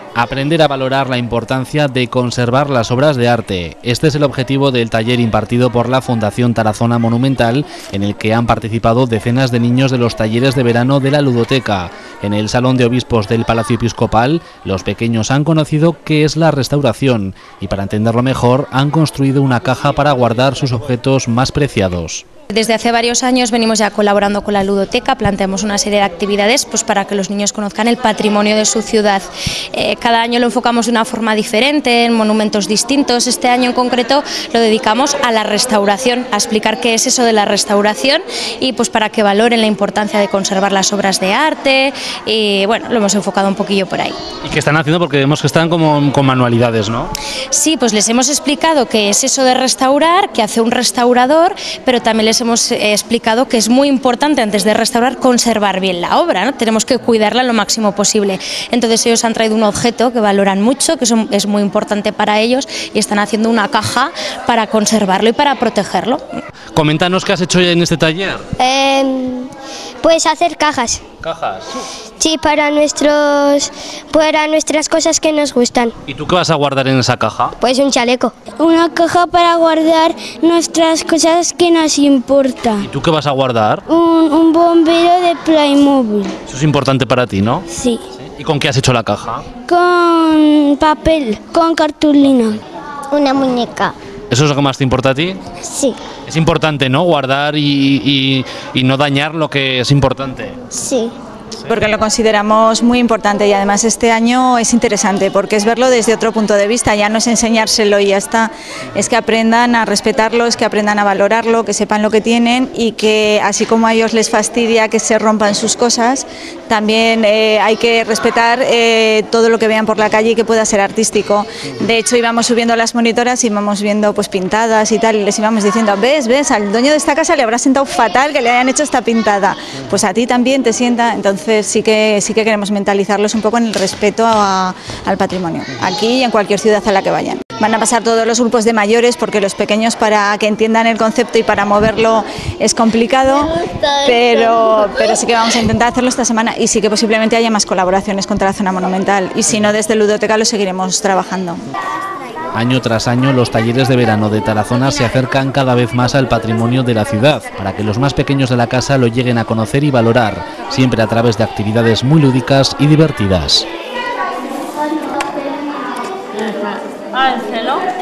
Aprender a valorar la importancia de conservar las obras de arte. Este es el objetivo del taller impartido por la Fundación Tarazona Monumental, en el que han participado decenas de niños de los talleres de verano de la ludoteca. En el Salón de Obispos del Palacio Episcopal, los pequeños han conocido qué es la restauración y, para entenderlo mejor, han construido una caja para guardar sus objetos más preciados. Desde hace varios años venimos ya colaborando con la ludoteca, planteamos una serie de actividades para que los niños conozcan el patrimonio de su ciudad. Cada año lo enfocamos de una forma diferente, en monumentos distintos. Este año en concreto lo dedicamos a la restauración, a explicar qué es eso de la restauración y para que valoren la importancia de conservar las obras de arte y bueno, lo hemos enfocado un poquillo por ahí. ¿Y qué están haciendo? Porque vemos que están como con manualidades, ¿no? Sí, pues les hemos explicado qué es eso de restaurar, qué hace un restaurador, pero también les hemos explicado que es muy importante antes de restaurar conservar bien la obra, ¿no? Tenemos que cuidarla lo máximo posible. Entonces ellos han traído un objeto que valoran mucho, que es muy importante para ellos y están haciendo una caja para conservarlo y para protegerlo. Coméntanos qué has hecho en este taller. Pues hacer cajas. ¿Cajas? Sí, para nuestras cosas que nos gustan. ¿Y tú qué vas a guardar en esa caja? Pues un chaleco. Una caja para guardar nuestras cosas que nos importan. ¿Y tú qué vas a guardar? Un bombero de Playmobil. Eso es importante para ti, ¿no? Sí. ¿Y con qué has hecho la caja? Con papel, con cartulina. Una muñeca. ¿Eso es lo que más te importa a ti? Sí. Es importante, ¿no? Guardar y no dañar lo que es importante. Sí. Porque lo consideramos muy importante y además este año es interesante porque es verlo desde otro punto de vista, ya no es enseñárselo y ya está, es que aprendan a respetarlo, es que aprendan a valorarlo, que sepan lo que tienen y que así como a ellos les fastidia que se rompan sus cosas, también hay que respetar todo lo que vean por la calle y que pueda ser artístico. De hecho íbamos subiendo las monitoras y íbamos viendo pintadas y tal y les íbamos diciendo, ves, al dueño de esta casa le habrá sentado fatal que le hayan hecho esta pintada, pues a ti también te sienta, entonces sí que queremos mentalizarlos un poco en el respeto al patrimonio, aquí y en cualquier ciudad a la que vayan. Van a pasar todos los grupos de mayores porque los pequeños para que entiendan el concepto y para moverlo es complicado, pero sí que vamos a intentar hacerlo esta semana y sí que posiblemente haya más colaboraciones contra la zona monumental y si no desde Ludoteca lo seguiremos trabajando. Año tras año, los talleres de verano de Tarazona se acercan cada vez más al patrimonio de la ciudad, para que los más pequeños de la casa lo lleguen a conocer y valorar, siempre a través de actividades muy lúdicas y divertidas. ¿El celo?